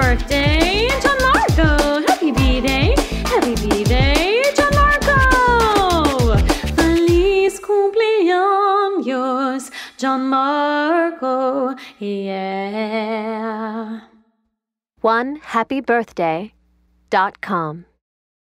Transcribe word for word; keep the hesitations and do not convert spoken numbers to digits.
birthday, Gianmarco! Happy B-Day! Happy B-Day, Gianmarco! Feliz cumpleaños, Gianmarco, yeah. one happy birthday dot com